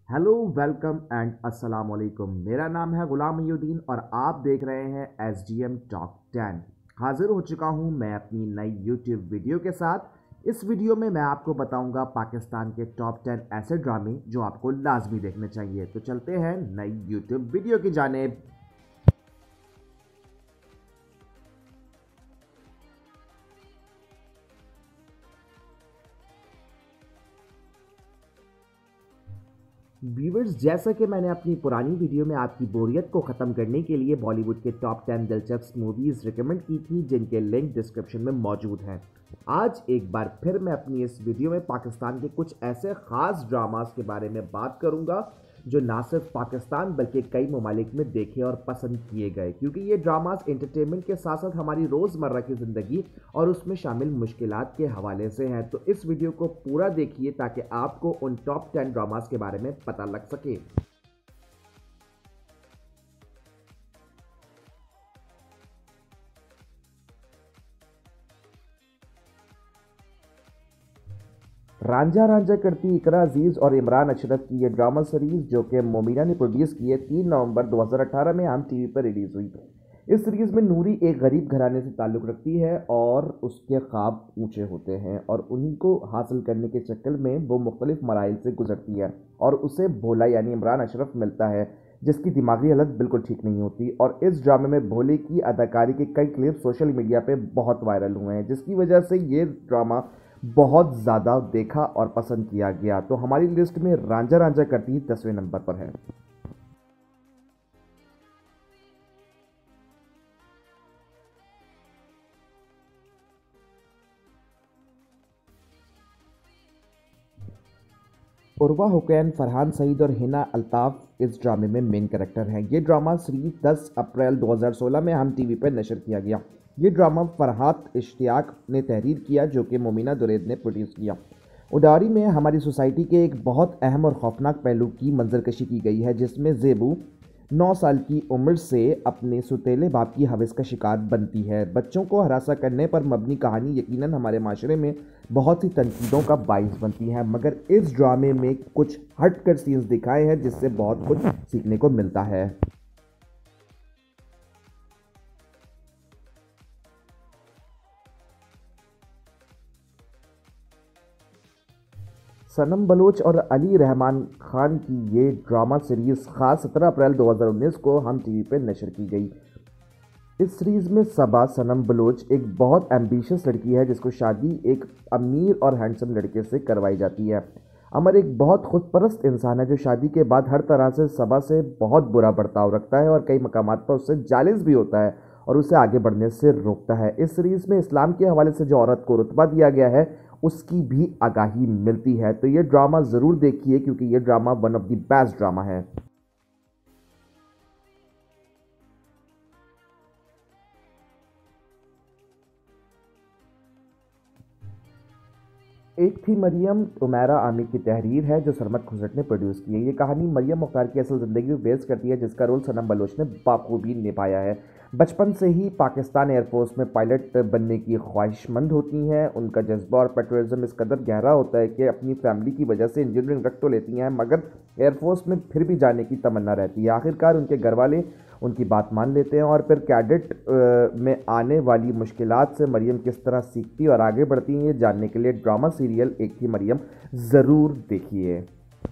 Hello welcome and अस्सलाम वालेकुम। मेरा नाम है गुलाम मोहिउद्दीन और आप देख रहे हैं SGM टॉप 10। हाजिर हो चुका हूं मैं अपनी नई यूट्यूब वीडियो के साथ। इस वीडियो में मैं आपको बताऊंगा पाकिस्तान के टॉप 10 ऐसे ड्रामे जो आपको लाजमी देखने चाहिए। तो चलते हैं नई यूट्यूब वीडियो की जानेब। व्यूवर्स, जैसा कि मैंने अपनी पुरानी वीडियो में आपकी बोरियत को ख़त्म करने के लिए बॉलीवुड के टॉप 10 दिलचस्प मूवीज़ रिकमेंड की थी, जिनके लिंक डिस्क्रिप्शन में मौजूद हैं। आज एक बार फिर मैं अपनी इस वीडियो में पाकिस्तान के कुछ ऐसे ख़ास ड्रामास के बारे में बात करूंगा जो ना सिर्फ पाकिस्तान बल्कि कई ममालिक में देखे और पसंद किए गए, क्योंकि ये ड्रामास एंटरटेनमेंट के साथ साथ हमारी रोज़मर्रा की ज़िंदगी और उसमें शामिल मुश्किलात के हवाले से हैं। तो इस वीडियो को पूरा देखिए ताकि आपको उन टॉप 10 ड्रामास के बारे में पता लग सके। रांझा रांझा करती इकरा अजीज़ और इमरान अशरफ की ये ड्रामा सीरीज़, जो कि मोमिना ने प्रोड्यूस की है, 3 नवंबर 2018 में हम टीवी पर रिलीज़ हुई। इस सीरीज़ में नूरी एक गरीब घराने से ताल्लुक़ रखती है और उसके ख्वाब ऊंचे होते हैं और उन्हीं को हासिल करने के चक्कर में वो मुख्तलिफ मराइल से गुजरती है और उसे भोला यानी इमरान अशरफ मिलता है, जिसकी दिमागी हालत बिल्कुल ठीक नहीं होती। और इस ड्रामे में भोले की अदाकारी के कई क्लिप सोशल मीडिया पे बहुत वायरल हुए हैं, जिसकी वजह से ये ड्रामा बहुत ज़्यादा देखा और पसंद किया गया। तो हमारी लिस्ट में रांझा रांझा करती 10वें नंबर पर है। उर्वा हुसैन, फरहान सईद और हिना अल्ताफ़ इस ड्रामे में मेन कैरेक्टर हैं। ये ड्रामा सीरीज 10 अप्रैल 2016 में हम टीवी पर नशर किया गया। ये ड्रामा फरहात इश्तियाक ने तहरीर किया, जो कि मोमिना दुरैद ने प्रोड्यूस किया। उडारी में हमारी सोसाइटी के एक बहुत अहम और खौफनाक पहलू की मंजरकशी की गई है, जिसमें ज़ेबू 9 साल की उम्र से अपने सुतीले बाप की हवस का शिकार बनती है। बच्चों को हरासा करने पर मबनी कहानी यकीनन हमारे माशरे में बहुत सी तनकीदों का बाइस बनती है, मगर इस ड्रामे में कुछ हटकर सीन्स दिखाए हैं जिससे बहुत कुछ सीखने को मिलता है। सनम बलोच और अली रहमान खान की ये ड्रामा सीरीज़ ख़ास 17 अप्रैल 2019 को हम टीवी पर नशर की गई। इस सीरीज़ में सबा सनम बलोच एक बहुत एम्बिशियस लड़की है, जिसको शादी एक अमीर और हैंडसम लड़के से करवाई जाती है। अमर एक बहुत खुदपरस्त इंसान है जो शादी के बाद हर तरह से सबा से बहुत बुरा बर्ताव रखता है और कई मकामात पर उससे जालिस भी होता है और उसे आगे बढ़ने से रोकता है। इस सीरीज़ में इस्लाम के हवाले से जो औरत को रुतबा दिया गया है, उसकी भी आगाही मिलती है। तो ये ड्रामा ज़रूर देखिए, क्योंकि ये drama one of the best drama है। एक थी मरियम, उमैरा आमिर की तहरीर है, जो सरमद खुसरत ने प्रोड्यूस की है। ये कहानी मरियम मुख्तार की असल ज़िंदगी में बेस करती है, जिसका रोल सनम बलोच ने बाखूबी निभाया है। बचपन से ही पाकिस्तान एयरफोर्स में पायलट बनने की ख्वाहिशमंद होती हैं। उनका जज्बा और पेट्रियटिज्म इस कदर गहरा होता है कि अपनी फैमिली की वजह से इंजीनियरिंग रख तो लेती हैं, मगर एयरफोर्स में फिर भी जाने की तमन्ना रहती है। आखिरकार उनके घर वाले उनकी बात मान लेते हैं और फिर कैडेट में आने वाली मुश्किलात से मरियम किस तरह सीखती और आगे बढ़ती हैं, ये जानने के लिए ड्रामा सीरियल एक थी मरियम ज़रूर देखिए।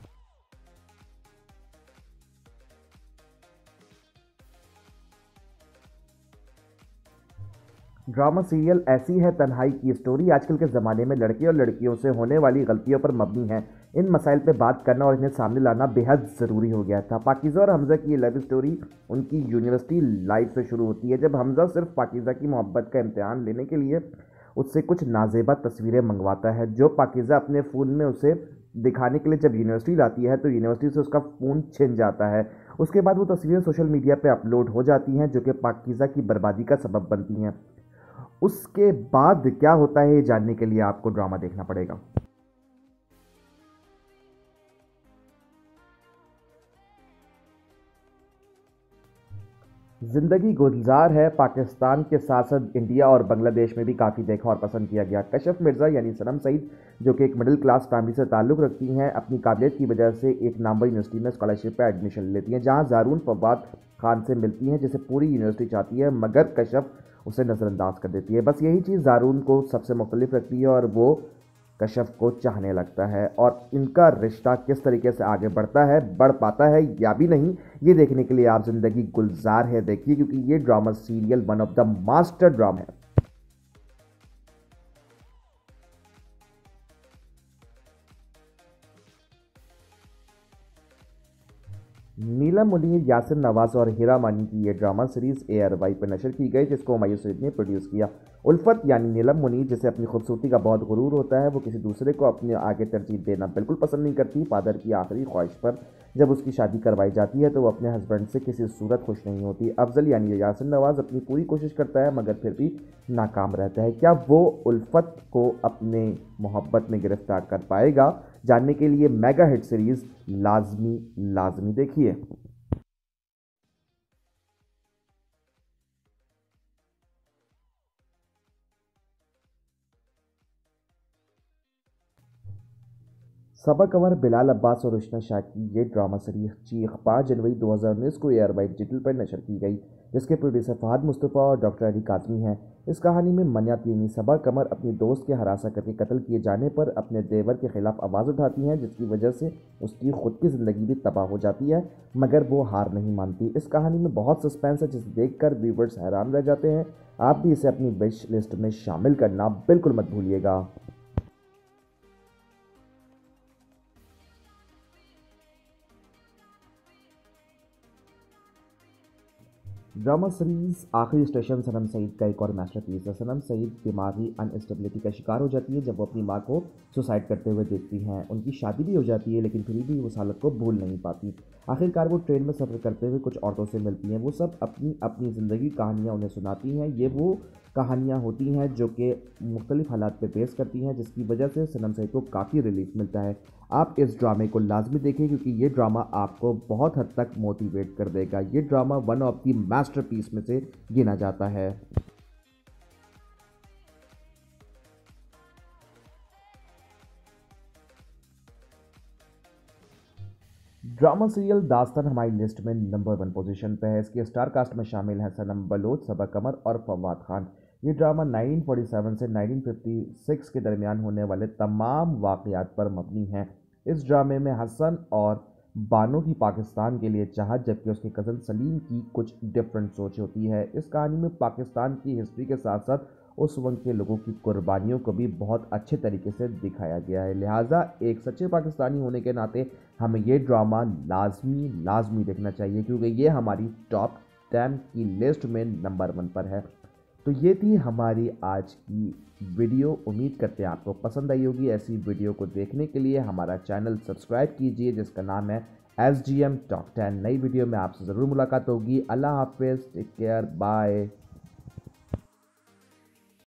ड्रामा सीरियल ऐसी है तन्हाई की स्टोरी आजकल के ज़माने में लड़के और लड़कियों से होने वाली गलतियों पर मबनी है। इन मसाइल पे बात करना और इन्हें सामने लाना बेहद ज़रूरी हो गया था। पाकीज़ा और हमज़ा की ये लव स्टोरी उनकी यूनिवर्सिटी लाइफ से शुरू होती है, जब हमज़ा सिर्फ पाकीज़ा की मोहब्बत का इम्तिहान लेने के लिए उससे कुछ नाजेबा तस्वीरें मंगवाता है, जो पाकीज़ा अपने फ़ोन में उसे दिखाने के लिए जब यूनिवर्सिटी लाती है तो यूनिवर्सिटी से उसका फ़ोन छिन जाता है। उसके बाद वो तस्वीरें सोशल मीडिया पे अपलोड हो जाती हैं, जो कि पाकीज़ा की बर्बादी का सबब बनती हैं। उसके बाद क्या होता है, ये जानने के लिए आपको ड्रामा देखना पड़ेगा। ज़िंदगी गुलजार है पाकिस्तान के साथ साथ इंडिया और बांग्लादेश में भी काफ़ी देखा और पसंद किया गया। कशफ मिर्ज़ा यानी सनम सईद जो कि एक मिडिल क्लास फैमिली से ताल्लुक़ रखती हैं, अपनी काबिलियत की वजह से एक नामवर यूनिवर्सिटी में स्कॉलरशिप पर एडमिशन लेती हैं, जहां ज़ारून फवाद खान से मिलती हैं जिसे पूरी यूनिवर्सिटी चाहती है, मगर कशफ उसे नज़रअंदाज कर देती है। बस यही चीज़ ज़ारून को सबसे मुख्तलिफ रखती है और वो कशफ को चाहने लगता है। और इनका रिश्ता किस तरीके से आगे बढ़ता है, बढ़ पाता है या भी नहीं, ये देखने के लिए आप ज़िंदगी गुलजार है देखिए, क्योंकि ये drama serial one of the master drama है। नीलम मुनीर, यासिर नवाज और हीरा मानी की ये ड्रामा सीरीज ARY पर नशर की गई, जिसको हुमायूं सईद ने प्रोड्यूस किया। उल्फत यानी नीलम मुनीर, जिसे अपनी खूबसूरती का बहुत गुरूर होता है, वो किसी दूसरे को अपने आगे तरजीह देना बिल्कुल पसंद नहीं करती। फादर की आखिरी ख्वाहिश पर जब उसकी शादी करवाई जाती है तो वो अपने हस्बैंड से किसी सूरत खुश नहीं होती। अफजल यानी यासिर नवाज अपनी पूरी कोशिश करता है मगर फिर भी नाकाम रहता है। क्या वो उल्फत को अपने मोहब्बत में गिरफ्तार कर पाएगा? जानने के लिए मेगा हिट सीरीज लाजमी लाजमी देखिए। सबा कंवर, बिलाल अब्बास और रुशना शाह की ये ड्रामा सीरीज चीख 5 जनवरी 2019 को ARY डिजिटल पर नशर की गई, जिसके प्रोड्यूसर फहद मुस्तफ़ा और डॉक्टर अली काज़मी हैं। इस कहानी में मन्यात यानी सबा कमर अपनी दोस्त के हरासा करके कत्ल किए जाने पर अपने देवर के खिलाफ आवाज़ उठाती हैं, जिसकी वजह से उसकी खुद की ज़िंदगी भी तबाह हो जाती है, मगर वो हार नहीं मानती। इस कहानी में बहुत सस्पेंस है जिसे देखकर व्यूवर्स हैरान रह जाते हैं। आप भी इसे अपनी विश लिस्ट में शामिल करना बिल्कुल मत भूलिएगा। ड्रामा सीरीज आखिरी स्टेशन सनम सईद का एक और मास्टरपीस है। सनम सईद दिमागी अनस्टेबिलिटी का शिकार हो जाती है जब वो अपनी मां को सुसाइड करते हुए देखती हैं। उनकी शादी भी हो जाती है लेकिन फिर भी उस हालत को भूल नहीं पाती। आखिरकार वो ट्रेन में सफ़र करते हुए कुछ औरतों से मिलती हैं। वो सब अपनी अपनी ज़िंदगी कहानियाँ उन्हें सुनाती हैं। ये वो कहानियाँ होती हैं जो कि मुख्तलिफ हालात पे पेश करती हैं, जिसकी वजह से सनम सईद को काफ़ी रिलीफ मिलता है। आप इस ड्रामे को लाजमी देखें क्योंकि ये ड्रामा आपको बहुत हद तक मोटिवेट कर देगा। ये drama one of the masterpiece में से गिना जाता है। ड्रामा सीरियल दास्तान हमारी लिस्ट में नंबर 1 पोजीशन पे है। इसके स्टार कास्ट में शामिल हैं सनम बलोच, सबा कमर और फवाद खान। ये ड्रामा 1947 से 1956 के दरमियान होने वाले तमाम वाक़यात पर मबनी है। इस ड्रामे में हसन और बानो की पाकिस्तान के लिए चाहत, जबकि उसके कज़न सलीम की कुछ डिफरेंट सोच होती है। इस कहानी में पाकिस्तान की हिस्ट्री के साथ साथ उस वक्त के लोगों की कुर्बानियों को भी बहुत अच्छे तरीके से दिखाया गया है। लिहाजा एक सच्चे पाकिस्तानी होने के नाते हमें ये ड्रामा लाजमी लाजमी देखना चाहिए, क्योंकि ये हमारी टॉप 10 की लिस्ट में नंबर 1 पर है। तो ये थी हमारी आज की वीडियो। उम्मीद करते हैं आपको पसंद आई होगी। ऐसी वीडियो को देखने के लिए हमारा चैनल सब्सक्राइब कीजिए, जिसका नाम है SGM टॉप 10। नई वीडियो में आपसे ज़रूर मुलाकात होगी। अल्लाह हाफिज़, टेक केयर, बाय।